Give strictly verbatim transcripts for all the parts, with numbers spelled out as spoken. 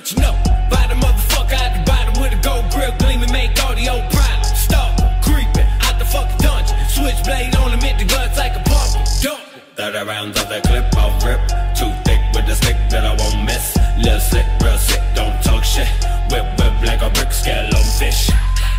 what you know. Buy the motherfucker out the bottom with a gold grill gleaming, make all the old problems. Stop creeping out the fucking dungeon. Switchblade on him, hit the guts like a pump. Dump. thirty rounds of that clip, I'll rip. Too thick with the stick that I won't miss. Little sick, real sick, don't talk shit. Whip, whip like a brick, scale on fish.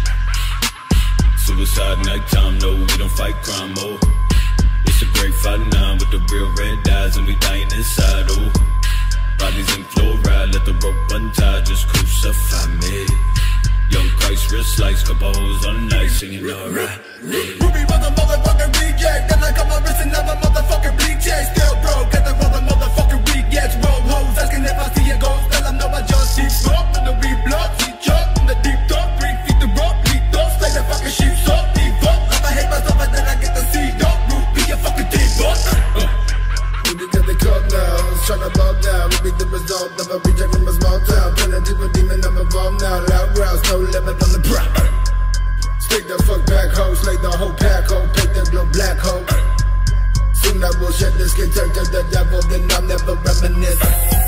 Suicide nighttime, no, we don't fight crime, oh. It's a great fight nine with the real red eyes and we dying inside, oh. Bodies in fluoride, let the rope untie, just crucify me. Young Christ, wrist slice, couple hoes on ice, singing alright. Ruby was a motherfucking reject, then I got my wrist and never motherfucking bleach, yeah. Still broke, get the brother motherfucking rejects. Roll hoes, asking if I see a ghost, tell them no, I just see smoke. In the re-block, see chop, in the deep dark, three feet the rope, leap off, slay the fucking sheep, so deep up. If I hate myself and then I get the seed up, root be a fucking deep up. Ruby got the cup now, tryna ball down. Ruby the result of a reject from a small town. Turn into a demon, I'm involved now. Loud growls, no limit on the prop. Stick the fuck back hoe, slay the whole pack hoe, pick the glow black hoe. Soon I will shed the skin, turn to the devil, then I'll never reminisce.